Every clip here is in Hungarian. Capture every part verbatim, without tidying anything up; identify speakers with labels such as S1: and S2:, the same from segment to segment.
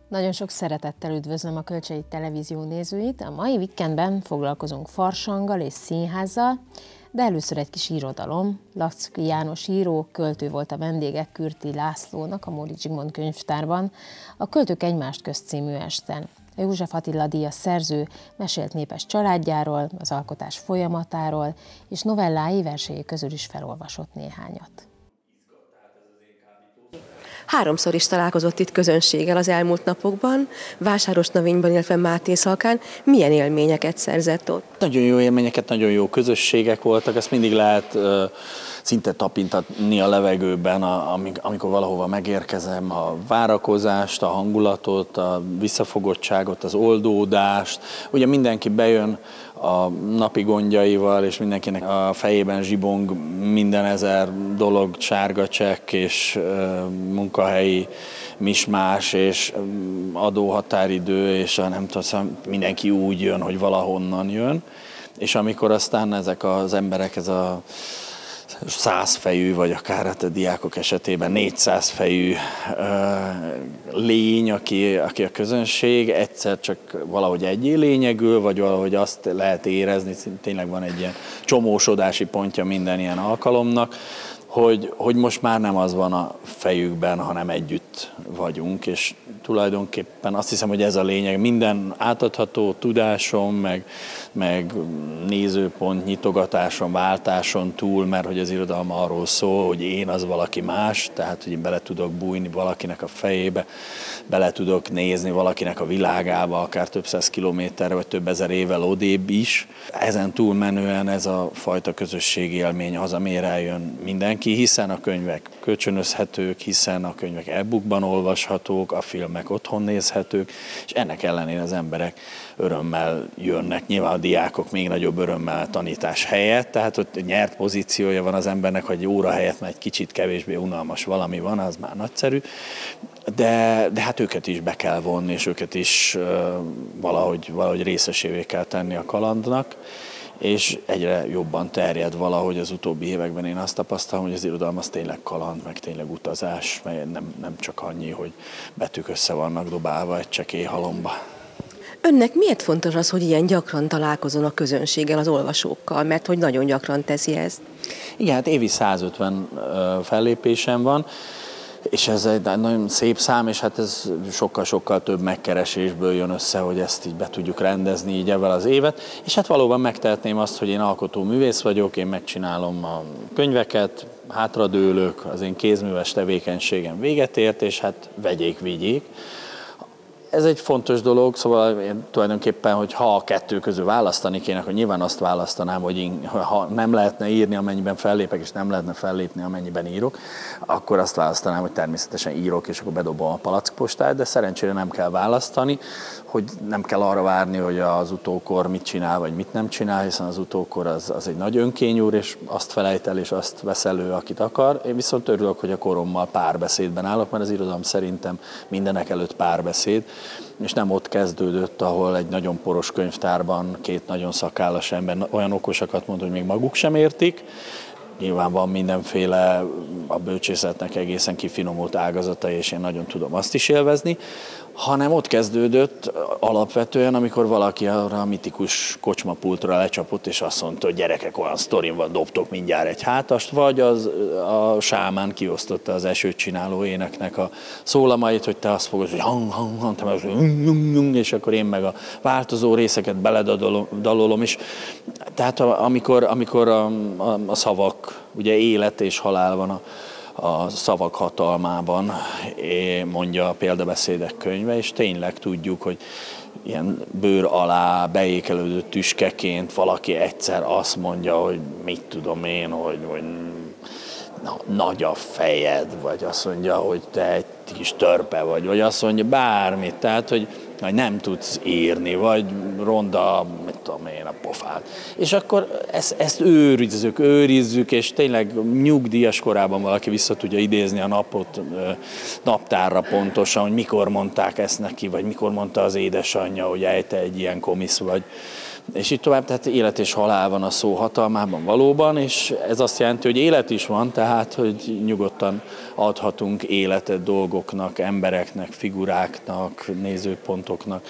S1: Nagyon sok szeretettel üdvözlöm a Kölcsei Televízió nézőit. A mai vikendben foglalkozunk farsanggal és színházzal, de először egy kis irodalom. Laczky János író, költő volt a vendége Kürti Lászlónak a Móricz Zsigmond könyvtárban a Költők egymást közt című esten. A József Attila díjas szerző mesélt népes családjáról, az alkotás folyamatáról, és novellái versei közül is felolvasott néhányat.
S2: Háromszor is találkozott itt közönséggel az elmúlt napokban, Vásárosnavényban, illetve Mátészalkán. Milyen élményeket szerzett ott?
S3: Nagyon jó élményeket, nagyon jó közösségek voltak, ezt mindig lehet uh, szinte tapintatni a levegőben, a, amikor valahova megérkezem, a várakozást, a hangulatot, a visszafogottságot, az oldódást. Ugye mindenki bejön a napi gondjaival, és mindenkinek a fejében zsibong minden ezer dolog, sárga csekk és uh, munkahelyi mismás, és adóhatáridő, és a nem tudom, mindenki úgy jön, hogy valahonnan jön. És amikor aztán ezek az emberek, ez a százfejű, vagy akár hát a diákok esetében négyszáz fejű uh, lény, aki, aki a közönség, egyszer csak valahogy egyé lényegül, vagy valahogy azt lehet érezni, tényleg van egy ilyen csomósodási pontja minden ilyen alkalomnak, hogy, hogy most már nem az van a fejükben, hanem együtt vagyunk, és tulajdonképpen azt hiszem, hogy ez a lényeg. Minden átadható tudáson, meg, meg nézőpont, nyitogatáson, váltáson túl, mert hogy az irodalom arról szól, hogy én az valaki más, tehát hogy én bele tudok bújni valakinek a fejébe, bele tudok nézni valakinek a világába, akár több száz kilométerre, vagy több ezer évvel odébb is. Ezen túlmenően ez a fajta közösségi élmény az, amire eljön mindenki, hiszen a könyvek kölcsönözhetők, hiszen a könyvek e-bookban olvashatók, a filmek otthon nézhetők, és ennek ellenére az emberek örömmel jönnek. Nyilván a diákok még nagyobb örömmel tanítás helyett, tehát ott nyert pozíciója van az embernek, hogy óra helyett már egy kicsit kevésbé unalmas valami van, az már nagyszerű, de, de hát őket is be kell vonni, és őket is uh, valahogy, valahogy részesévé kell tenni a kalandnak, és egyre jobban terjed valahogy az utóbbi években. Én azt tapasztalom, hogy az irodalom az tényleg kaland, meg tényleg utazás, mert nem, nem csak annyi, hogy betűk össze vannak dobálva egy csekély halomba.
S2: Önnek miért fontos az, hogy ilyen gyakran találkozon a közönséggel, az olvasókkal, mert hogy nagyon gyakran teszi ezt?
S3: Igen, hát évi százötven fellépésem van, és ez egy nagyon szép szám, és hát ez sokkal-sokkal több megkeresésből jön össze, hogy ezt így be tudjuk rendezni így ebben az évet. És hát valóban megtehetném azt, hogy én alkotó művész vagyok, én megcsinálom a könyveket, hátradőlök, az én kézműves tevékenységem véget ért, és hát vegyék, vigyék. Ez egy fontos dolog, szóval én tulajdonképpen, hogy ha a kettő közül választani kéne, akkor nyilván azt választanám, hogy én, ha nem lehetne írni, amennyiben fellépek, és nem lehetne fellépni, amennyiben írok, akkor azt választanám, hogy természetesen írok, és akkor bedobom a palackpostát, de szerencsére nem kell választani, hogy nem kell arra várni, hogy az utókor mit csinál, vagy mit nem csinál, hiszen az utókor az, az egy nagy önkényúr, és azt felejt el, és azt vesz elő, akit akar. Én viszont örülök, hogy a korommal párbeszédben állok, mert az irodalom szerintem mindenek előtt párbeszéd, és nem ott kezdődött, ahol egy nagyon poros könyvtárban két nagyon szakállas ember olyan okosakat mond, hogy még maguk sem értik. Nyilván van mindenféle, a bölcsészetnek egészen kifinomult ágazata, és én nagyon tudom azt is élvezni, hanem ott kezdődött alapvetően, amikor valaki arra a mitikus kocsmapultra lecsapott, és azt mondta, hogy gyerekek, olyan sztorim van, dobtok mindjárt egy hátast, vagy az, a sámán kiosztotta az esőt csináló éneknek a szólamait, hogy te azt fogod, hogy hang, hang, hang, te meg az, és akkor én meg a változó részeket beledalolom, és tehát amikor, amikor a, a, a szavak, ugye élet és halál van a a szavak hatalmában, mondja a példabeszédek könyve, és tényleg tudjuk, hogy ilyen bőr alá beékelődött tüskeként valaki egyszer azt mondja, hogy mit tudom én, hogy, hogy na, nagy a fejed, vagy azt mondja, hogy te egy kis törpe vagy, vagy azt mondja bármit, tehát, hogy vagy nem tudsz írni, vagy ronda, mit tudom én, a pofád. És akkor ezt, ezt őrizzük, őrizzük, és tényleg nyugdíjas korában valaki vissza tudja idézni a napot, naptárra pontosan, hogy mikor mondták ezt neki, vagy mikor mondta az édesanyja, hogy ej, te egy ilyen komisz vagy. és így tovább, tehát élet és halál van a szó hatalmában valóban, és ez azt jelenti, hogy élet is van, tehát, hogy nyugodtan adhatunk életet dolgoknak, embereknek, figuráknak, nézőpontoknak.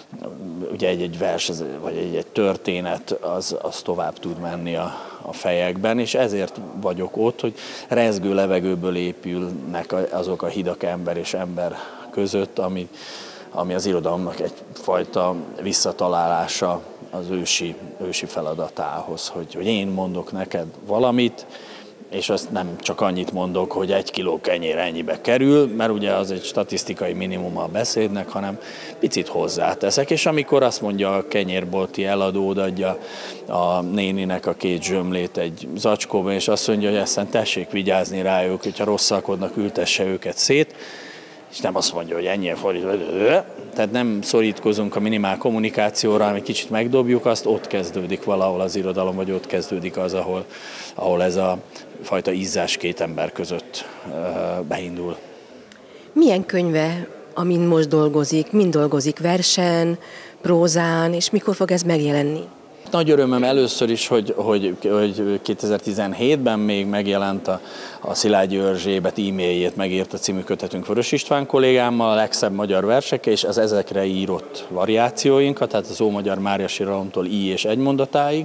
S3: Ugye egy-egy vers, vagy egy-egy történet, az, az tovább tud menni a, a fejekben, és ezért vagyok ott, hogy rezgő levegőből épülnek azok a hidak ember és ember között, ami, ami az irodalomnak egyfajta visszatalálása az ősi, ősi feladatához, hogy, hogy én mondok neked valamit, és azt nem csak annyit mondok, hogy egy kiló kenyér ennyibe kerül, mert ugye az egy statisztikai minimum a beszédnek, hanem picit hozzáteszek, és amikor azt mondja a kenyérbolti eladó, odaadja a néninek a két zsömlét egy zacskóba, és azt mondja, hogy ezt tessék vigyázni rájuk, hogyha rosszalkodnak, ültesse őket szét, és nem azt mondja, hogy ennyi forint, tehát nem szorítkozunk a minimál kommunikációra, hanem egy kicsit megdobjuk azt, ott kezdődik valahol az irodalom, vagy ott kezdődik az, ahol, ahol ez a fajta izzás két ember között beindul.
S2: Milyen könyve, amin most dolgozik, mind dolgozik versen, prózán, és mikor fog ez megjelenni?
S3: Nagy örömöm először is, hogy, hogy, hogy kétezer-tizenhétben még megjelent a, a Szilágyi Erzsébet e-mailjét megírta című kötetünk Vörös István kollégámmal, a legszebb magyar versekkel, és az ezekre írott variációinkat, tehát az Ómagyar Mária síralomtól i és egy mondatáig.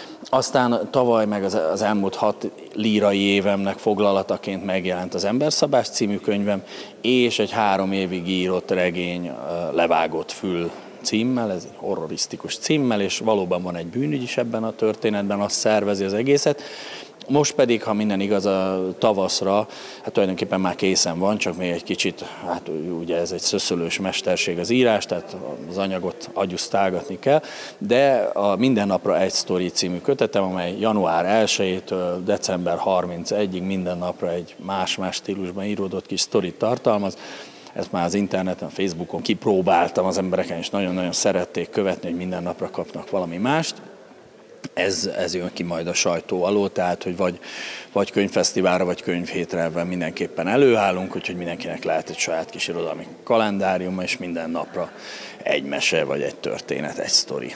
S3: Aztán tavaly meg az, az elmúlt hat lírai évemnek foglalataként megjelent az Emberszabás című könyvem, és egy három évig írott regény Levágott fül címmel, ez egy horrorisztikus címmel, és valóban van egy bűnügy is ebben a történetben, azt szervezi az egészet. Most pedig, ha minden igaz, a tavaszra, hát tulajdonképpen már készen van, csak még egy kicsit, hát ugye ez egy szöszölős mesterség az írás, tehát az anyagot agyusztálgatni kell, de a Minden napra egy sztori című kötetem, amely január elsejétől december harmincadikáig minden napra egy más-más stílusban íródott kis sztorit tartalmaz. Ezt már az interneten, a Facebookon kipróbáltam az embereken, és nagyon-nagyon szerették követni, hogy minden napra kapnak valami mást. Ez, ez jön ki majd a sajtó alól, tehát hogy vagy, vagy könyvfesztiválra, vagy könyvhétre ebben mindenképpen előállunk, úgyhogy mindenkinek lehet egy saját kis irodalmi kalendáriuma, és minden napra egy mese, vagy egy történet, egy sztori.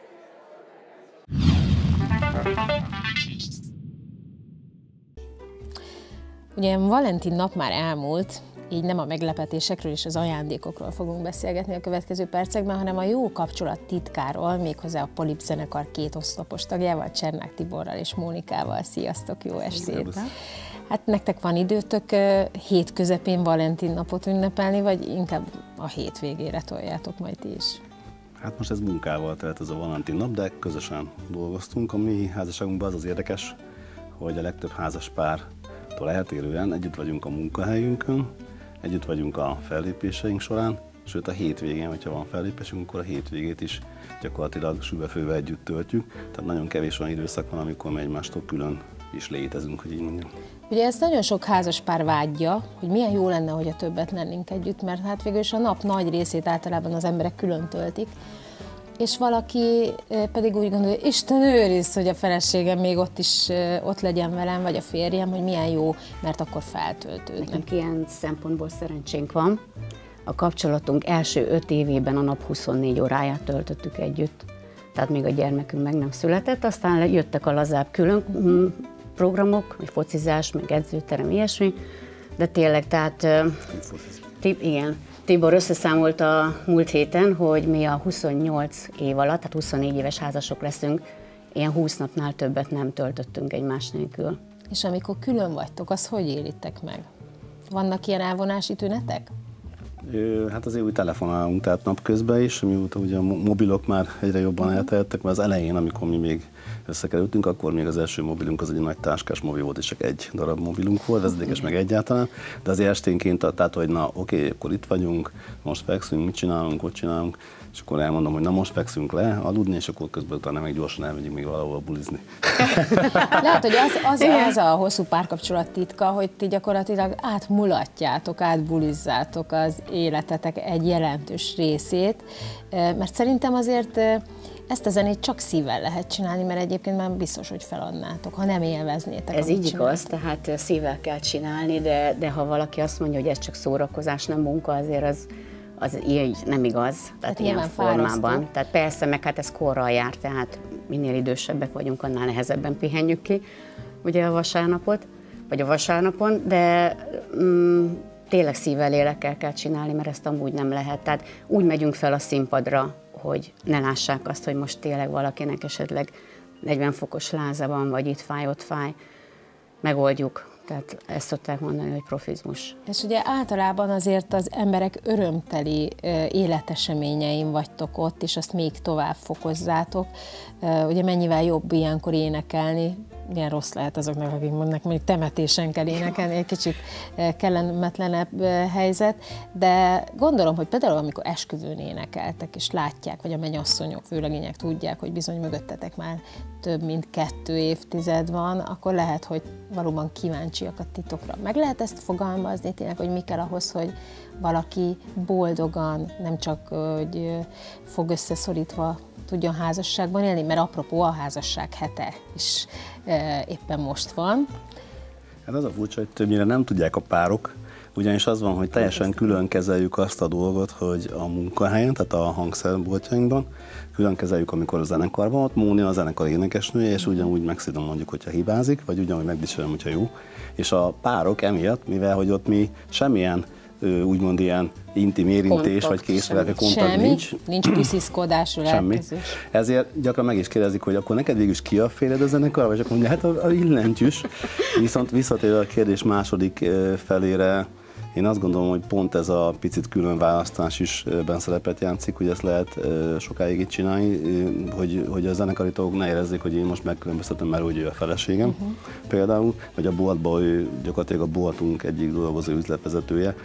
S1: Ugye Valentin nap már elmúlt, így nem a meglepetésekről és az ajándékokról fogunk beszélgetni a következő percekben, hanem a jó kapcsolat titkáról, méghozzá a Polip zenekar két oszlopos tagjával, Csernák Tiborral és Mónikával. Sziasztok, jó estét! Hát nektek van időtök hét közepén Valentin napot ünnepelni, vagy inkább a hétvégére toljátok majd ti is?
S4: Hát most ez munkával telt ez a Valentin nap, de közösen dolgoztunk. A mi házasságunkban az az érdekes, hogy a legtöbb házas pártól eltérően együtt vagyunk a munkahelyünkön, együtt vagyunk a fellépéseink során, sőt a hétvégén, hogyha van fellépésünk, akkor a hétvégét is gyakorlatilag süvefővel együtt töltjük. Tehát nagyon kevés olyan időszak van, amikor mi egymástól külön is létezünk, hogy így mondjam.
S1: Ugye ez nagyon sok házaspár vágyja, hogy milyen jó lenne, hogyha többet lennénk együtt, mert hát végül is a nap nagy részét általában az emberek külön töltik, és valaki pedig úgy gondolja, Isten őriz, hogy a feleségem még ott is ott legyen velem, vagy a férjem, hogy milyen jó, mert akkor feltöltődnek.
S5: Nekünk ilyen szempontból szerencsénk van. A kapcsolatunk első öt évében a nap huszonnégy óráját töltöttük együtt. Tehát még a gyermekünk meg nem született, aztán jöttek a lazább külön programok, vagy focizás, meg edzőterem, ilyesmi, de tényleg, tehát igen, Tibor összeszámolt a múlt héten, hogy mi a huszonnyolc év alatt, tehát huszonnégy éves házasok leszünk, ilyen húsz napnál többet nem töltöttünk egymás nélkül.
S1: És amikor külön vagytok, az hogy élitek meg? Vannak ilyen elvonási tünetek?
S4: Hát azért úgy telefonálunk, tehát napközben is, mióta ugye a mobilok már egyre jobban uh-huh. elterjedtek, mert az elején, amikor mi még összekerültünk, akkor még az első mobilunk az egy nagy táskás mobil volt, és csak egy darab mobilunk volt, vezetékes meg egyáltalán, de azért esténként, tehát hogy na oké, akkor itt vagyunk, most fekszünk, mit csinálunk, ott csinálunk, és akkor elmondom, hogy na most fekszünk le aludni, és akkor közben utána meg gyorsan elmegyünk még valahol bulizni.
S1: Lehet, hogy az, az, az a hosszú párkapcsolat titka, hogy ti gyakorlatilag átmulatjátok, átbulizzátok az életetek egy jelentős részét, mert szerintem azért ezt a zenét csak szívvel lehet csinálni, mert egyébként már biztos, hogy feladnátok, ha nem élveznétek.
S5: Ez így igaz, tehát szívvel kell csinálni, de, de ha valaki azt mondja, hogy ez csak szórakozás, nem munka, azért az, az így nem igaz, tehát ilyen formában. Tehát persze, meg hát ez korral jár, tehát minél idősebbek vagyunk, annál nehezebben pihenjük ki ugye a vasárnapot, vagy a vasárnapon, de mm, tényleg szívvel, lélekkel kell csinálni, mert ezt amúgy nem lehet. Tehát úgy megyünk fel a színpadra, hogy ne lássák azt, hogy most tényleg valakinek esetleg negyven fokos láza van, vagy itt fáj, ott fáj, megoldjuk. Tehát ezt szokták mondani, hogy profizmus.
S1: És ugye általában azért az emberek örömteli életeseményein vagytok ott, és azt még tovább fokozzátok. Ugye mennyivel jobb ilyenkor énekelni, milyen rossz lehet azoknak, akik mondnak, mondjuk temetésen kell énekelni, egy kicsit kellemetlenebb helyzet, de gondolom, hogy például amikor esküvőn énekeltek, és látják, vagy a mennyasszonyok, főlegények tudják, hogy bizony mögöttetek már több mint kettő évtized van, akkor lehet, hogy valóban kíváncsiak a titokra. Meg lehet ezt fogalmazni tényleg, hogy mi kell ahhoz, hogy valaki boldogan, nem csak hogy fog összeszorítva tudjon házasságban élni, mert apropó a házasság hete is e, éppen most van.
S4: Hát az a furcsa, hogy többnyire nem tudják a párok, ugyanis az van, hogy teljesen külön kezeljük azt a dolgot, hogy a munkahelyen, tehát a hangszerboltjainkban, külön kezeljük, amikor a zenekar van, ott Mónia a zenekar énekesnője, és ugyanúgy megszidom mondjuk, hogyha hibázik, vagy ugyanúgy megdicsérem, hogyha jó. És a párok emiatt, mivel hogy ott mi semmilyen úgymond ilyen intim érintés, vagy készfelke kontakt nincs.
S1: Nincs pusziszkodásról elkezés.
S4: Ezért gyakran meg is kérdezik, hogy akkor neked végül is ki a féled a zenekar, vagy akkor mondja, hát a, a illentyűs. Viszont visszatérve a kérdés második felére, én azt gondolom, hogy pont ez a picit külön választás is benne szerepet játszik, hogy ezt lehet sokáig itt csinálni, hogy, hogy a zenekari tagok ne érezzék, hogy én most megkülönböztetem, mert hogy ő a feleségem uh-huh. például, vagy a boltban ő gyakorlatilag a boltunk egyik dolgozó üzletvezetője,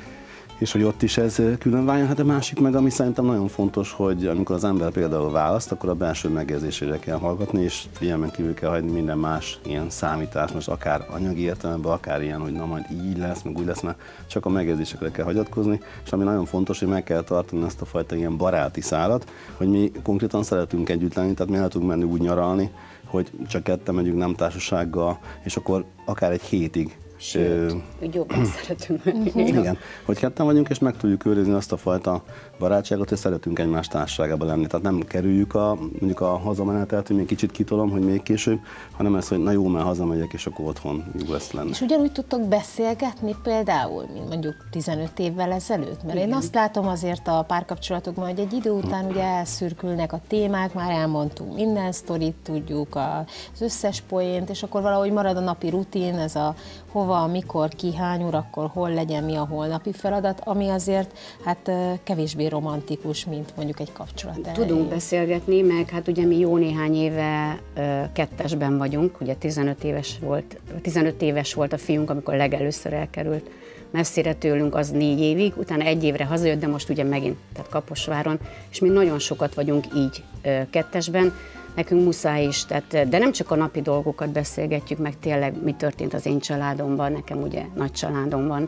S4: és hogy ott is ez külön váljon. Hát a másik meg, ami szerintem nagyon fontos, hogy amikor az ember például választ, akkor a belső megjegyzésére kell hallgatni, és figyelmen kívül kell hagyni minden más ilyen számítás, most akár anyagi értelemben, akár ilyen, hogy na majd így lesz, meg úgy lesz, mert csak a megjegyzésekre kell hagyatkozni, és ami nagyon fontos, hogy meg kell tartani ezt a fajta ilyen baráti szálat, hogy mi konkrétan szeretünk együtt lenni, tehát mi el tudunk menni úgy nyaralni, hogy csak ketten megyünk, nem társasággal, és akkor akár egy hétig.
S5: Sőt, hogy jobban szeretünk menni.
S4: Igen, hogy ketten vagyunk, és meg tudjuk őrizni azt a fajta barátságot, hogy szeretünk egymás társaságában lenni. Tehát nem kerüljük a, mondjuk a hazamenetelt, hogy még kicsit kitolom, hogy még később, hanem ez, hogy na jó, mert hazamegyek, és akkor otthon jó lesz lenni.
S1: És ugyanúgy tudtok beszélgetni például, mint mondjuk tizenöt évvel ezelőtt? Mert igen. Én azt látom azért a párkapcsolatokban, hogy egy idő után ugye elszürkülnek a témák, már elmondtunk minden sztorit, tudjuk az összes poént, és akkor valahogy marad a napi rutin, ez a hova, mikor, ki, hány órakor, hol legyen, mi a holnapi feladat, ami azért hát kevésbé romantikus, mint mondjuk egy kapcsolat elején.
S5: Tudunk beszélgetni, meg hát ugye mi jó néhány éve kettesben vagyunk, ugye tizenöt éves volt, tizenöt éves volt a fiunk, amikor legelőször elkerült messzire tőlünk, az négy évig, utána egy évre hazajött, de most ugye megint, tehát Kaposváron, és mi nagyon sokat vagyunk így kettesben, nekünk muszáj is, tehát, de nem csak a napi dolgokat beszélgetjük, meg tényleg mi történt az én családomban, nekem ugye nagy családom van.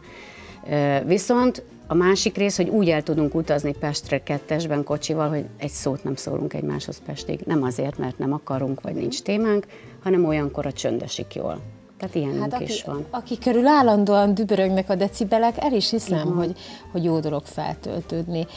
S5: Viszont a másik rész, hogy úgy el tudunk utazni Pestre kettesben kocsival, hogy egy szót nem szólunk egymáshoz Pestig. Nem azért, mert nem akarunk, vagy nincs témánk, hanem olyankor a csönd esik jól. Tehát ilyenünk hát
S1: aki,
S5: is van.
S1: Aki körül állandóan dübörögnek a decibelek, el is hiszem, hogy, hogy jó dolog feltöltődni.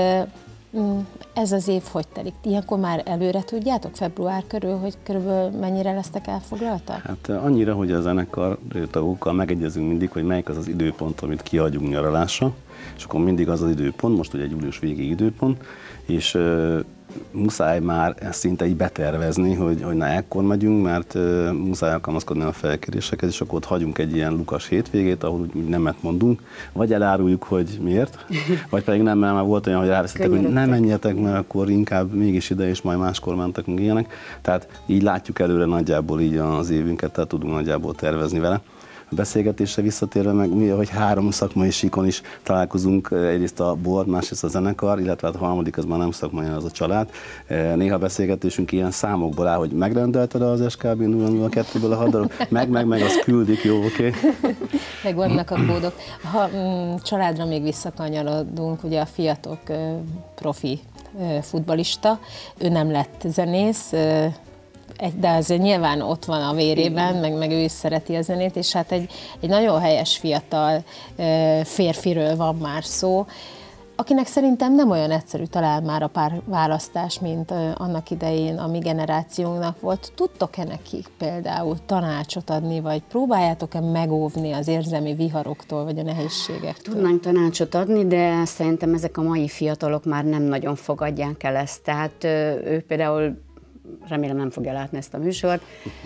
S1: Ez az év hogy telik? Ilyenkor már előre tudjátok, február körül, hogy körülbelül mennyire lesztek elfoglaltak?
S4: Hát annyira, hogy a zenekar tagokkal megegyezünk mindig, hogy melyik az az időpont, amit kiadjunk nyaralásra, és akkor mindig az az időpont, most ugye egy július végi időpont, és uh, muszáj már ezt szinte így betervezni, hogy, hogy na ekkor megyünk, mert uh, muszáj alkalmazkodni a felkérésekhez, és akkor ott hagyunk egy ilyen lukas hétvégét, ahol úgy nemet mondunk, vagy eláruljuk, hogy miért, vagy pedig nem, mert már volt olyan, hogy elveszettek, hogy nem menjetek, mert akkor inkább mégis ide, és majd máskor mentek, meg ilyenek. Tehát így látjuk előre nagyjából így az évünket, tehát tudunk nagyjából tervezni vele. A beszélgetésre visszatérve meg, mi, hogy három szakmai síkon is találkozunk, egyrészt a board, másrészt a zenekar, illetve hát a harmadik, az már nem szakmai, az a család. Néha beszélgetésünk ilyen számokból áll, hogy megrendelted az es ká bé nulla nulla kettőből a hat darab, meg, meg, meg, azt küldik, jó, oké. Okay.
S1: Meg vannak a kódok. Ha mm, családra még visszakanyarodunk, ugye a fiatok profi futballista, ő nem lett zenész, de azért nyilván ott van a vérében, meg, meg ő is szereti a zenét, és hát egy, egy nagyon helyes fiatal férfiről van már szó. akinek szerintem nem olyan egyszerű talán már a párválasztás, mint annak idején a mi generációnknak volt. Tudtok-e nekik például tanácsot adni, vagy próbáljátok-e megóvni az érzelmi viharoktól, vagy a nehézségektől?
S5: Tudnánk tanácsot adni, de szerintem ezek a mai fiatalok már nem nagyon fogadják el ezt. Tehát ő például, remélem nem fogja látni ezt a műsort,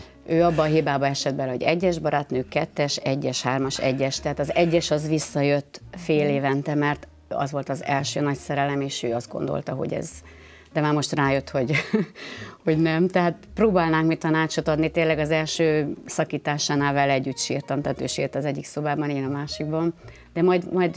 S5: ő abban a hibába esett bele, hogy egyes barátnő, kettes, egyes, hármas, egyes. Tehát az egyes az visszajött fél évente, mert az volt az első nagy szerelem, és ő azt gondolta, hogy ez... De már most rájött, hogy, hogy nem. Tehát próbálnánk mi tanácsot adni. Tényleg az első szakításánál vele együtt sírtam, tehát ő sírt az egyik szobában, én a másikban. De majd, majd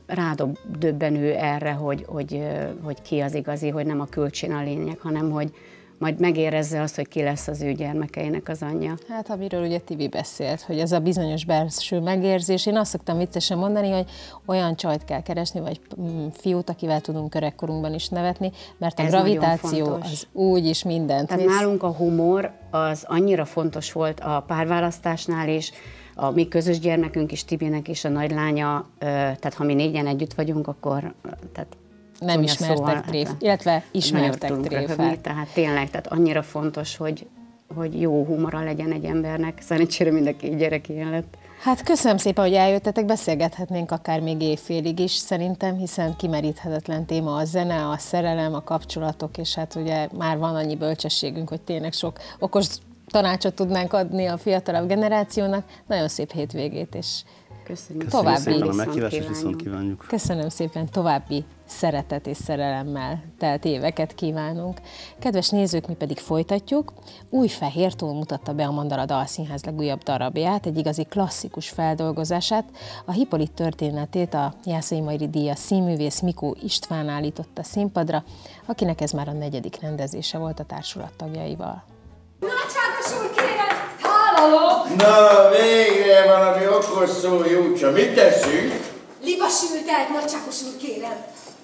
S5: rádöbben ő erre, hogy, hogy, hogy ki az igazi, hogy nem a kölcsön a lényeg, hanem hogy majd megérezze azt, hogy ki lesz az ő gyermekeinek az anyja.
S1: Hát, amiről ugye Tibi beszélt, hogy ez a bizonyos belső megérzés. Én azt szoktam viccesen mondani, hogy olyan csajt kell keresni, vagy fiút, akivel tudunk öregkorunkban is nevetni, mert a ez gravitáció az úgy is mindent
S5: Tehát visz. Nálunk a humor az annyira fontos volt a párválasztásnál is, a mi közös gyermekünk is, Tibinek is a nagylánya, tehát ha mi négyen együtt vagyunk, akkor... Tehát
S1: nem ismertek szóval, tréf, hát, illetve ismertek tréfát.
S5: Tehát tényleg, tehát annyira fontos, hogy, hogy jó humora legyen egy embernek. Szerencsére mind a két gyerek ilyen lett.
S1: Hát köszönöm szépen, hogy eljöttetek, beszélgethetnénk akár még évfélig is szerintem, hiszen kimeríthetetlen téma a zene, a szerelem, a kapcsolatok, és hát ugye már van annyi bölcsességünk, hogy tényleg sok okos tanácsot tudnánk adni a fiatalabb generációnak. Nagyon szép hétvégét, és
S5: Köszönjük.
S1: További
S4: szépen a meghívást, és viszont kívánjuk.
S1: Köszönöm szépen, további szeretet és szerelemmel telt éveket kívánunk. Kedves nézők, mi pedig folytatjuk. Új Fehér Tó mutatta be a Mandala Dalszínház legújabb darabját, egy igazi klasszikus feldolgozását. A Hippolit történetét a Jászai Majri díjas színművész Mikó István állította színpadra, akinek ez már a negyedik rendezése volt a társulat tagjaival.
S6: Nagyságos úr, kérem, hállalok!
S7: Na, végre valami okos szó, Júcsa. Mit teszünk?
S6: Libasültelt, nagyságos úr, kérem.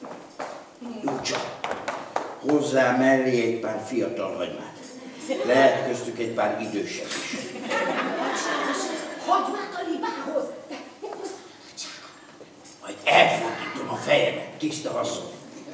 S7: Júcsa, hozzá mellé egy pár fiatal hagymát. Lehet köztük egy pár idősebb is.
S6: Nagyságos úr, hagymát a libához, de mit hozzá a nagysága?
S7: Majd elfordítom a fejemet, tiszta haszon.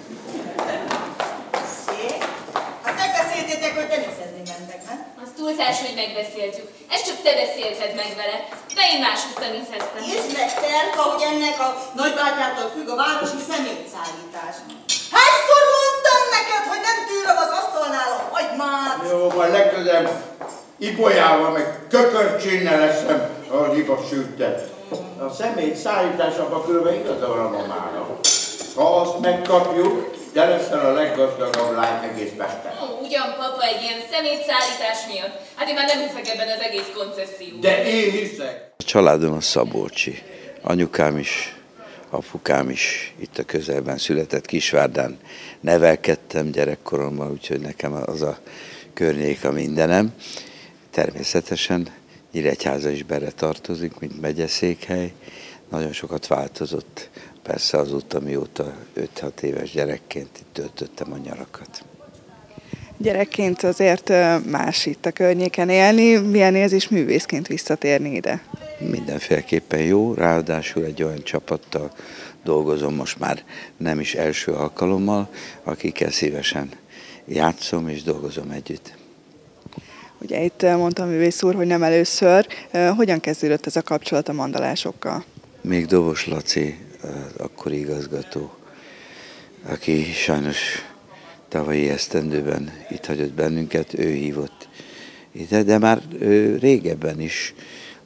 S6: Szép. Hát megbeszéltétek, hogy teniszezni mentek, nem?
S8: Az túlzás, hogy megbeszéltük. Ezt csak te beszélted meg vele, de én máshogy teniszeztem.
S6: Írd meg, Terka, hogy ennek a nagybátyától függ a városi szemétszállítás. Hányszor mondtam neked, hogy nem tűröm az asztalnál a hagymát?
S7: Jó, majd legközelebb ibolyával, meg kökörcsénnel leszem a libasültet. A szemétszállítás abban körülbelül igaza van a mamának. Ha azt megkapjuk, te leszel a leggazdagabb lány egész Pesten.
S8: Ó, ugyan papa egy ilyen szemétszállítás miatt. Hát én már nem hiszek ebben az egész koncesszióban.
S7: De én hiszek.
S9: A családom a szabolcsi. Anyukám is, apukám is itt a közelben született, Kisvárdán nevelkedtem gyerekkoromban, úgyhogy nekem az a környék a mindenem. Természetesen Nyíregyháza is bele tartozik, mint megyeszékhely. Nagyon sokat változott. Persze azóta, mióta öt-hat éves gyerekként itt töltöttem a nyarakat.
S10: Gyerekként azért más itt a környéken élni, milyen érzés művészként visszatérni ide?
S9: Mindenféleképpen jó, ráadásul egy olyan csapattal dolgozom most már nem is első alkalommal, akikkel szívesen játszom és dolgozom együtt.
S10: Ugye itt mondta a művész úr, hogy nem először. Hogyan kezdődött ez a kapcsolat a mandalásokkal?
S9: Még Dobos Laci, akkori igazgató, aki sajnos tavalyi esztendőben itt hagyott bennünket, ő hívott ide, de már régebben is,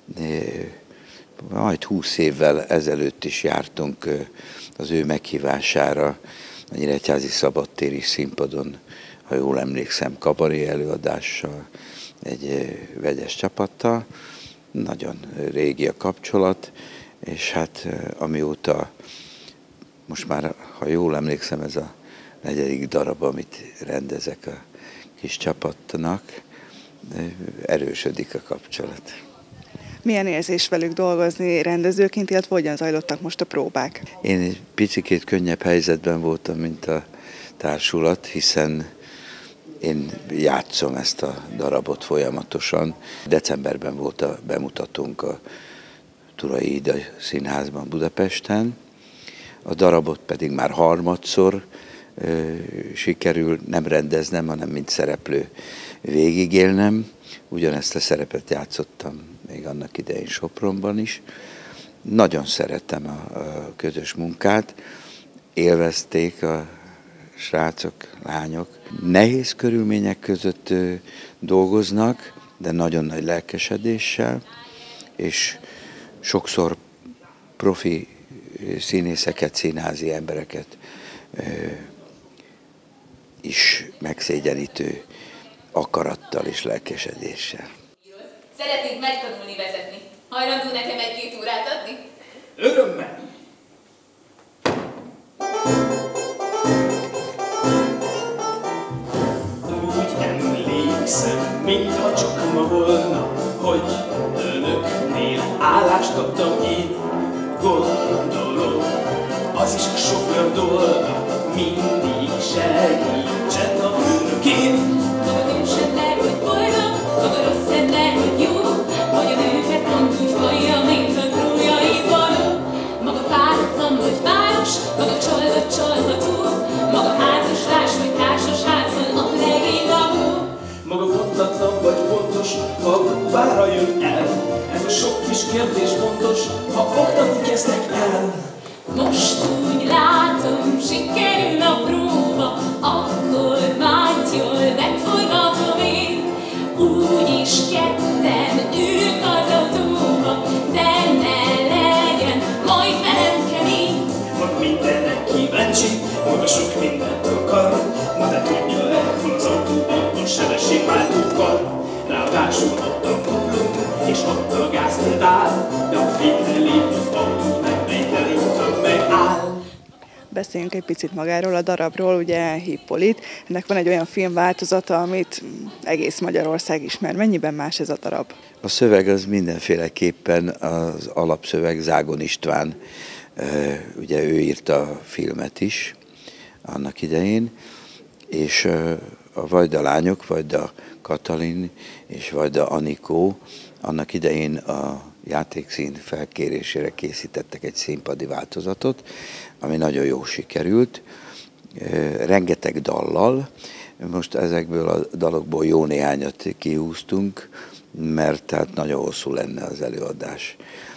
S9: majd húsz évvel ezelőtt is jártunk az ő meghívására a Nyíregyházi Szabadtéri színpadon, ha jól emlékszem, kabaré előadással, egy vegyes csapattal. Nagyon régi a kapcsolat, és hát amióta, most már, ha jól emlékszem, ez a negyedik darab, amit rendezek a kis csapatnak, erősödik a kapcsolat.
S10: Milyen érzés velük dolgozni rendezőként, illetve hogyan zajlottak most a próbák?
S9: Én egy picikét könnyebb helyzetben voltam, mint a társulat, hiszen én játszom ezt a darabot folyamatosan. Decemberben volt a bemutatónk a Turai Ida Színházban Budapesten, a darabot pedig már harmadszor sikerül nem rendeznem, hanem mint szereplő végigélnem. Ugyanezt a szerepet játszottam még annak idején Sopronban is. Nagyon szeretem a, a közös munkát, élvezték a srácok, lányok. Nehéz körülmények között dolgoznak, de nagyon nagy lelkesedéssel, és sokszor profi színészeket, színházi embereket is megszégyenítő akarattal és lelkesedéssel.
S8: Szeretnék megtanulni vezetni. Hajlandó nekem egy-két órát adni?
S7: Örömmel!
S11: Úgy emlékszem, mintha csak ma volna, hogy önöknél állást kaptam én. Gondolom, az is a sofőr dolga, mindig segítsen a főnökén.
S8: Maga jó sem lehet, hogy boldog, maga rossz sem lehet, hogy jó, hogy a nőket pont úgy hallja, mint a trójai való. Maga páratlan vagy páros, maga csalva csalható, maga házastárs vagy társas házban a legény lakó.
S11: Maga pontatlan vagy pontos, ha a próbára jön el. Ez a sok kis kérdés fontos, ha oktatni kezdek el.
S8: Most úgy látom, sikerül a próba, akkor majd jól megforgatom én. Úgyis ketten ülünk az autóba, de ne legyen, majd velem kemény.
S11: Maga mindenre kíváncsi, maga sok mindent akar, na de tudja-e, hol az autóban a sebességváltókkal. Ráadásul ott a kuplung, és ott a gázpedál, de a fényre lép az autó, megmelyteli utam megáll.
S10: Beszéljünk egy picit magáról a darabról, ugye Hippolit. Ennek van egy olyan filmváltozata, amit egész Magyarország ismer. Mennyiben más ez a darab?
S9: A szöveg az mindenféleképpen az alapszöveg, Zágon István, ugye ő írta a filmet is annak idején, és a Vajda lányok, Vajda Katalin és Vajda Anikó annak idején a játékszín felkérésére készítettek egy színpadi változatot, ami nagyon jól sikerült, rengeteg dallal. Most ezekből a dalokból jó néhányat kihúztunk, mert tehát nagyon hosszú lenne az előadás.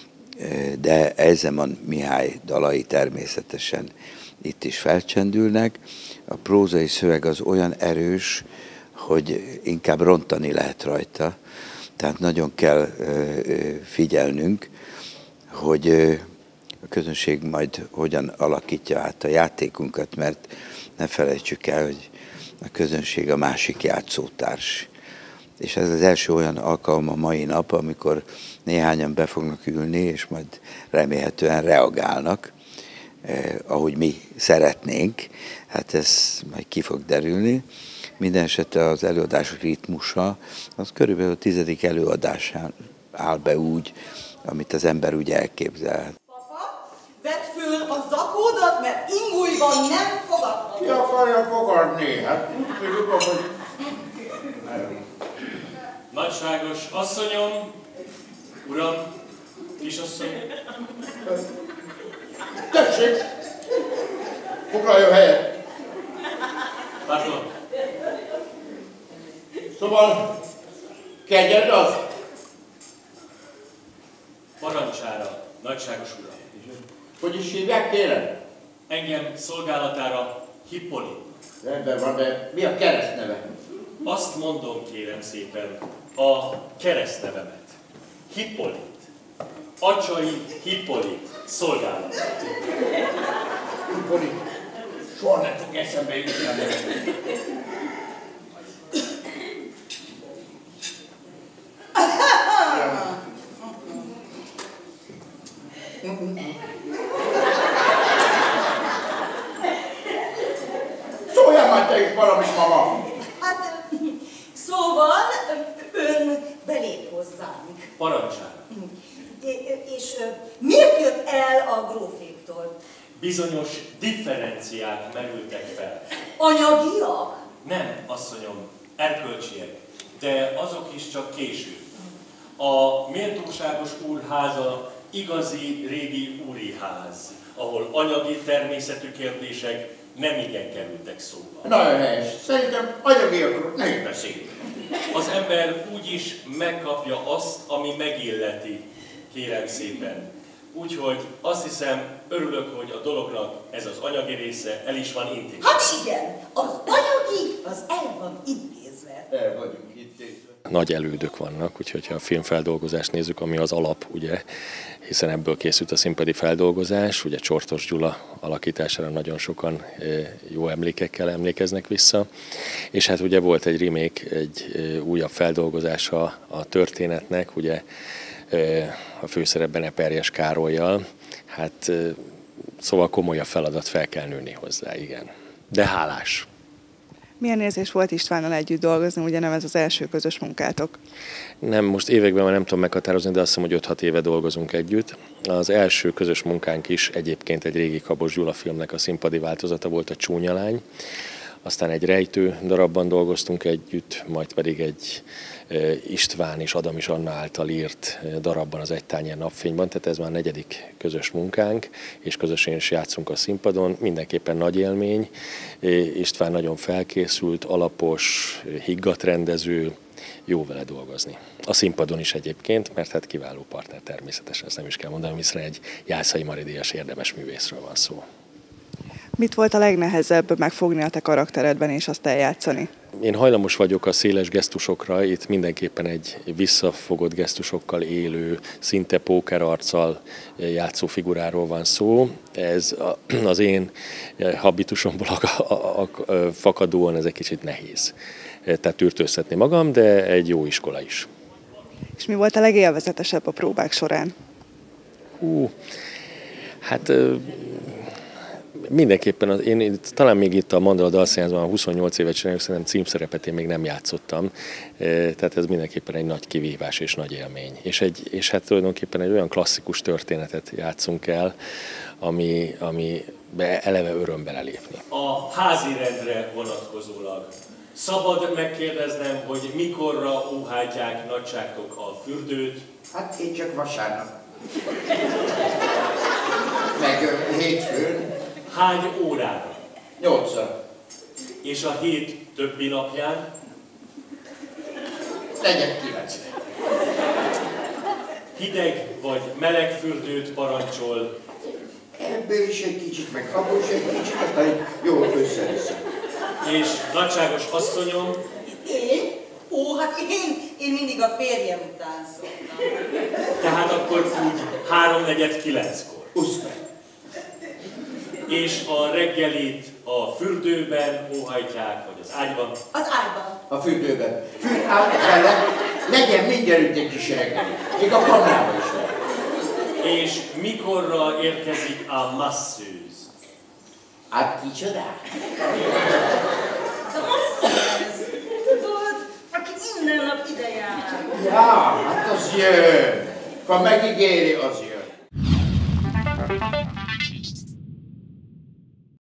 S9: De Eisenman Mihály dalai természetesen itt is felcsendülnek. A prózai szöveg az olyan erős, hogy inkább rontani lehet rajta. Tehát nagyon kell figyelnünk, hogy a közönség majd hogyan alakítja át a játékunkat, mert ne felejtsük el, hogy a közönség a másik játszótárs. És ez az első olyan alkalom a mai nap, amikor néhányan be fognak ülni, és majd remélhetően reagálnak, eh, ahogy mi szeretnénk. Hát ez majd ki fog derülni. Minden esetre az előadás ritmusa, az körülbelül a tizedik előadásán áll be úgy, amit az ember úgy elképzel.
S6: Papa, vedd föl a zakódat, mert ingújban nem fogadhatod.
S7: Ki akarja fogadni? Hát úgy tudjuk, hogy...
S11: Nagyságos asszonyom, uram, kisasszony.
S7: Tessék! Foglaljon helyet!
S11: Pardon.
S7: Szóval, kegyed az?
S11: Parancsára, nagyságos uram.
S7: Hogy is hívják, kérem?
S11: Engem szolgálatára Hippolit.
S7: Rendben van, de mi a keresztneve?
S11: Azt mondom, kérem szépen, a keresztnevemet. Hippolit. Acsai Hippolit szolgálatát.
S7: Hippolit. Soha nem fog eszembe jutni. Szóljál már te is valamit, mama!
S6: Hát, szóval ön belép hozzánk.
S11: Parancsára.
S6: És miért jött el a gróféktól?
S11: Bizonyos differenciák merültek fel.
S6: Anyagiak?
S11: Nem, asszonyom, erkölcsiek, de azok is csak később. A méltóságos úr háza
S12: igazi régi úriház, ahol anyagi természetű kérdések nem igen kerültek szóba.
S7: Na helyes, szerintem anyagiakról ne is beszéljünk.
S12: Az ember úgyis megkapja azt, ami megilleti, kérem szépen. Úgyhogy azt hiszem, örülök, hogy a dolognak ez az anyagi része el is van intézve.
S6: Hát igen, az anyagi, az el van intézve.
S7: El vagyunk intézve.
S13: Nagy elődök vannak, úgyhogy ha a filmfeldolgozást nézzük, ami az alap, ugye, hiszen ebből készült a színpadi feldolgozás, ugye Csortos Gyula alakítására nagyon sokan jó emlékekkel emlékeznek vissza, és hát ugye volt egy remake, egy újabb feldolgozása a történetnek, ugye a főszerepben Eperjes Károllyal, hát szóval komoly a feladat, fel kell nőni hozzá, igen. De hálás.
S10: Milyen érzés volt Istvánnal együtt dolgozni, ugye nem ez az első közös munkátok?
S13: Nem, most években már nem tudom meghatározni, de azt hiszem, hogy öt-hat éve dolgozunk együtt. Az első közös munkánk is egyébként egy régi Kabos Gyula filmnek a színpadi változata volt, a Csúnya lány. Aztán egy rejtő darabban dolgoztunk együtt, majd pedig egy István és Adam és Anna által írt darabban, az Egy tányér napfényban, tehát ez már a negyedik közös munkánk, és közösen is játszunk a színpadon. Mindenképpen nagy élmény. István nagyon felkészült, alapos, higgadt rendező, jó vele dolgozni. A színpadon is egyébként, mert hát kiváló partner természetesen, ezt nem is kell mondanom, hiszen egy Jászai Mari díjas érdemes művészről van szó.
S10: Mit volt a legnehezebb megfogni a te karakteredben és azt eljátszani?
S13: Én hajlamos vagyok a széles gesztusokra, itt mindenképpen egy visszafogott gesztusokkal élő, szinte pókerarccal játszó figuráról van szó. Ez az én habitusomból fakadóan ez egy kicsit nehéz. Tehát tűrtőztetni magam, de egy jó iskola is.
S10: És mi volt a legélvezetesebb a próbák során?
S13: Hú, hát... Mindenképpen, az, én talán még itt a Mandala Dalszínházban huszonnyolc évet csináljuk, szerintem címszerepet én még nem játszottam, tehát ez mindenképpen egy nagy kivívás és nagy élmény. És, egy, és hát tulajdonképpen egy olyan klasszikus történetet játszunk el, ami, ami be eleve öröm belelépni.
S12: A házi rendre vonatkozólag szabad megkérdeznem, hogy mikorra óhajtják nagyságtok a fürdőt?
S7: Hát én csak vasárnap. Meg hétfőn.
S12: Hány órára?
S7: Nyolcra.
S12: És a hét többi napján?
S7: Legyen kilencre.
S12: Hideg vagy meleg fürdőt parancsol?
S7: Ebből is egy kicsit, meg abból is egy kicsit, aztán egy jól össze-vissza.
S12: És nagyságos asszonyom?
S6: Én? Ó, hát én, én mindig a férjem után szoktam.
S12: Tehát akkor úgy háromnegyed kilenckor.
S7: Uszper.
S12: És a reggelit a fürdőben óhajtják, vagy az ágyban?
S6: Az ágyban.
S7: A fürdőben. Fürdő ágyban legyen mindenütt egy kis reggeli. Még a kamrában is van.
S12: És mikorra érkezik a masszőz?
S7: Hát kicsodák?
S6: A masszőz, tudod, aki minden nap ide jár.
S7: Ja, hát az jön. Ha megígéri, az jön.